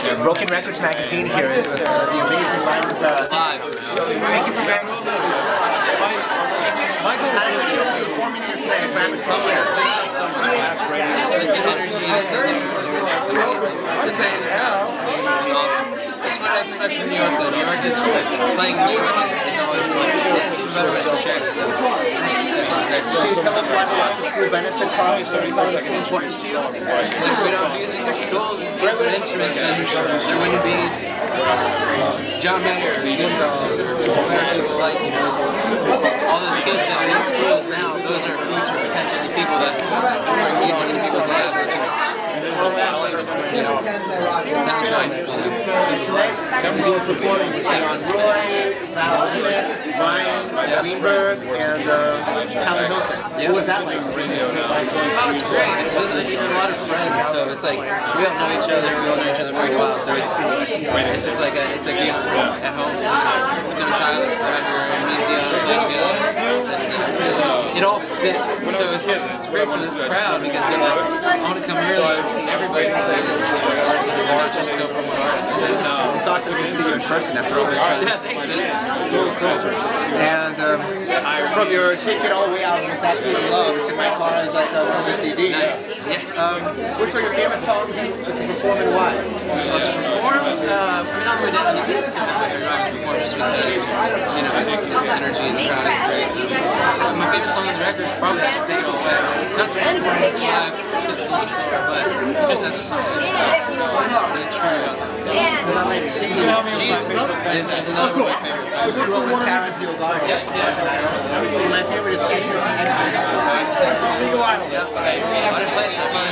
Broken Records magazine here is the amazing Ryan Cabrera. Live. Thank you for Gramercy Theatre. How did you feel performing here today at Gramercy Theatre? So much flash radio, the energy, it's awesome. That's what I expect from New York, though. New York is playing music is always fun. It's even better with the chair. Can you tell us why the school benefit program is so important to you? Because if we don't use these schools and kids with instruments, then there wouldn't be John Mayer, people like, you know, all those kids that are in schools now, those are future potentials of people that are music in people's lives, which is, you know, soundtrack. We'll be supporting Roy, Ryan, Greenberg, and Calvin Hilton. What was that like? Oh, it's great. I mean, a lot of friends, so it's like we all know each other. We all know each other pretty well, so it's just like it's like being at home. We've known Tyler forever, and me and Dion, it all fits. So it's great for this crowd because they're like, I want to come early and see everybody. Or just go from one artist. It's awesome to see you in person after all this time. Yeah, thanks, man. And from your Take It All Away album, it's Absolutely Love, it's in my car as like another CD. Nice. Yes. Which are your favorite songs to perform and why? To perform, I mean, I'm really down to some of my favorite songs to perform just because, you know, the energy in the crowd is great. My favorite song on the record is probably actually Take It All Away. Not to perform it live because it's a song, but just as a song. Really true. She's is another one of my favorites. You wrote with Tarantino. Yeah. My favorite is Enter the Entry. Yeah. I didn't play it so far.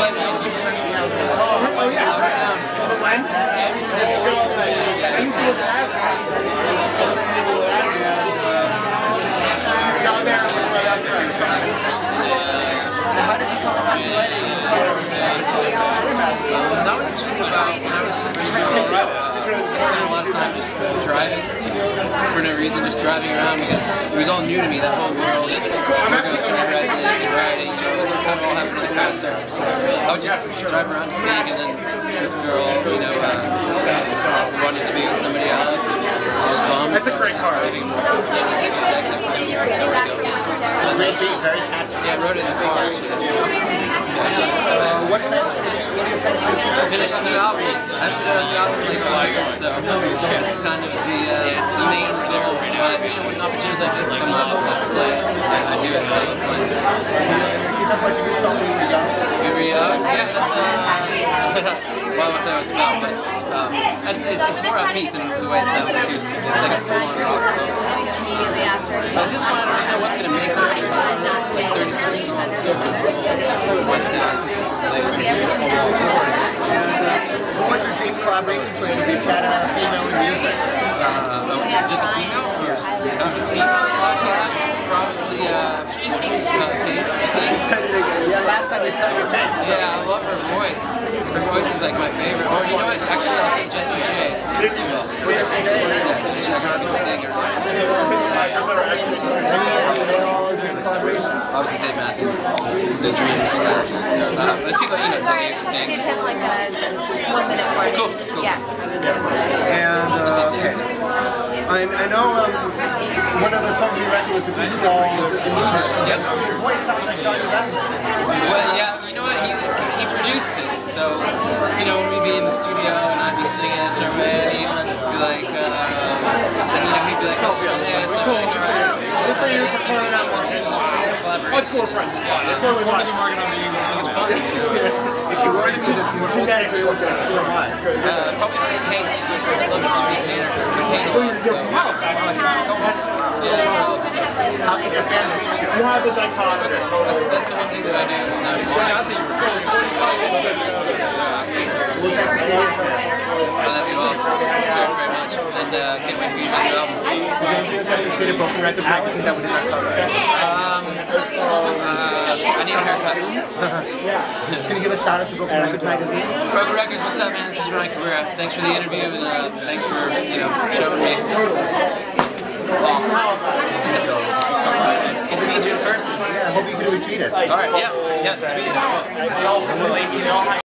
How did you come about to writing? That was just about when I was in the I spent a lot of time just driving for no reason, just driving around because it was all new to me, that whole world. Resident and writing, you know, it was kind of all happening really fast. So I would just drive around to Fleek, and then this girl, you know, wanted to be with somebody else, and I was bummed. That's a great car. Driving exit, nowhere to go. Great beat, very catchy. Yeah, I wrote it in the car actually. What are your plans for the future? Finish the new album. I haven't done a new album in like 5 years, so it's kind of the main goal. But you know, when opportunities like this come up, I do it. I love playing. Can you talk about your song when you were young? When we were young? Yeah, that's well, I won't tell you what it's about, but it's more upbeat than the way it sounds acoustic. It's like a full-on rock song. But at this point, I don't really know what's going to make it. Like 30-something songs, so just what's your dream collaboration choice? Would you chat about a female in music? Just a female? A female collab? Probably, Yeah, last time you said your Kate. Yeah, I love her voice. Her voice is like my favorite. Or you know what? Actually, I'll say Jessie J. Jessie J? She's a good singer. Obviously, Dave Matthews is the dream. But people, you know, Dave Sting. Give him like a 1 minute for Cool. Yeah. And, okay. I know one of the songs you record was the Beach Balls in music. Yep. Your voice sounds like Johnny Wrestling. Well, yeah, you know what? He produced it. So, you know, when we'd be in the studio and I'd be singing a certain way, and he'd be like, and, you know, he'd be like, let's try this. So, like, all right. Let's go friends. It's fine. It's totally fine. It was fun. If you were to do this, what would you do with your shoe and what? Probably paint. I love to be a painter. We paint a lot. So, yeah, that's all. How can your fans reach you? You have the dichotomy. That's the one thing that I do. I love you all very, very much, and can't wait for you to make the album. Broken Records magazine that was in that cover. I need a haircut. Can you give a shout out to Broken Records magazine? Broken Records, what's up, man? This is Ryan Cabrera. Thanks for the interview, and thanks for, you know, showing me off. Hope to meet you in person. Yeah, I hope you can retweet it. All right, yeah, tweet it.